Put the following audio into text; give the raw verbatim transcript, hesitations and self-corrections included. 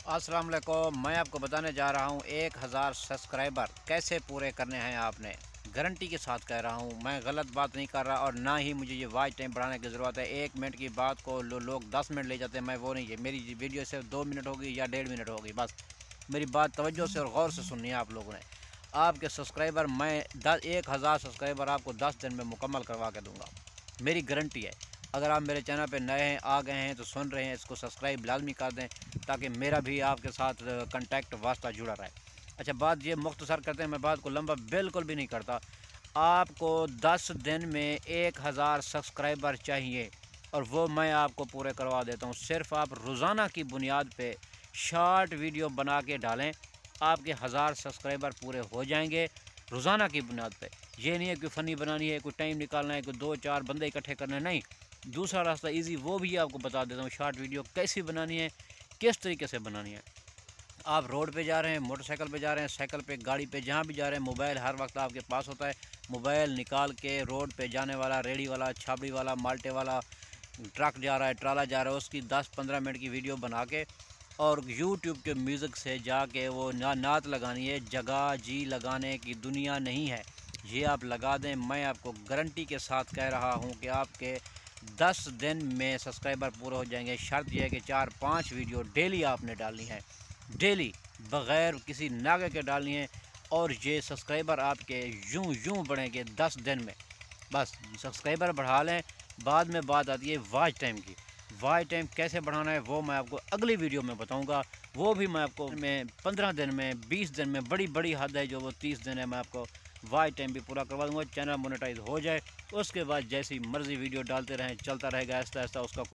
अस्सलाम वालेकुम। मैं आपको बताने जा रहा हूँ एक हज़ार सब्सक्राइबर कैसे पूरे करने हैं आपने। गारंटी के साथ कह रहा हूँ, मैं गलत बात नहीं कर रहा और ना ही मुझे ये वॉच टाइम बढ़ाने की ज़रूरत है। एक मिनट की बात को लो, लोग दस मिनट ले जाते हैं, मैं वो नहीं है। मेरी वीडियो सिर्फ दो मिनट होगी या डेढ़ मिनट होगी बस। मेरी बात तवज्जो से और गौर से सुननी है आप लोगों ने। आपके सब्सक्राइबर मैं दस एक हज़ार सब्सक्राइबर आपको दस दिन में मुकम्मल करवा के दूँगा, मेरी गारंटी है। अगर आप मेरे चैनल पे नए हैं, आ गए हैं तो सुन रहे हैं, इसको सब्सक्राइब लाजमी कर दें ताकि मेरा भी आपके साथ कांटेक्ट वास्ता जुड़ा रहे। अच्छा, बात ये मुख्तसर करते हैं, मैं बात को लंबा बिल्कुल भी नहीं करता। आपको दस दिन में एक हज़ार सब्सक्राइबर चाहिए और वो मैं आपको पूरे करवा देता हूँ। सिर्फ आप रोज़ाना की बुनियाद पे शॉर्ट वीडियो बना के डालें, आपके हज़ार सब्सक्राइबर पूरे हो जाएंगे रोज़ाना की बुनियाद पे। ये नहीं है कि फ़नी बनानी है, कोई टाइम निकालना है, कोई दो चार बंदे इकट्ठे करने, नहीं। दूसरा रास्ता इजी, वो भी आपको बता देता हूँ। शॉर्ट वीडियो कैसी बनानी है, किस तरीके से बनानी है। आप रोड पे जा रहे हैं, मोटरसाइकिल पे जा रहे हैं, साइकिल पे, गाड़ी पे, जहाँ भी जा रहे हैं, मोबाइल हर वक्त आपके पास होता है। मोबाइल निकाल के रोड पे जाने वाला, रेडी वाला, छाबड़ी वाला, माल्टे वाला, ट्रक जा रहा है, ट्राला जा रहा है, उसकी दस पंद्रह मिनट की वीडियो बना के और यूट्यूब के म्यूज़िक से जाके वो ना नात लगानी है। जगह जी लगाने की दुनिया नहीं है, ये आप लगा दें। मैं आपको गारंटी के साथ कह रहा हूँ कि आपके दस दिन में सब्सक्राइबर पूरे हो जाएंगे। शर्त यह है कि चार पाँच वीडियो डेली आपने डालनी है, डेली बग़ैर किसी नागे के डालनी है। और ये सब्सक्राइबर आपके यूं यूं बढ़ेंगे दस दिन में। बस सब्सक्राइबर बढ़ा लें। बाद में बात आती है वॉच टाइम की। वॉच टाइम कैसे बढ़ाना है वो मैं आपको अगली वीडियो में बताऊंगा। वो भी मैं आपको में पंद्रह दिन में, बीस दिन में, बड़ी बड़ी हद है जो वो तीस दिन है, मैं आपको वॉच टाइम भी पूरा करवा दूंगा। चैनल मोनेटाइज हो जाए उसके बाद जैसी मर्ज़ी वीडियो डालते रहें, चलता रहेगा आहिस्ता आहिस्ता उसका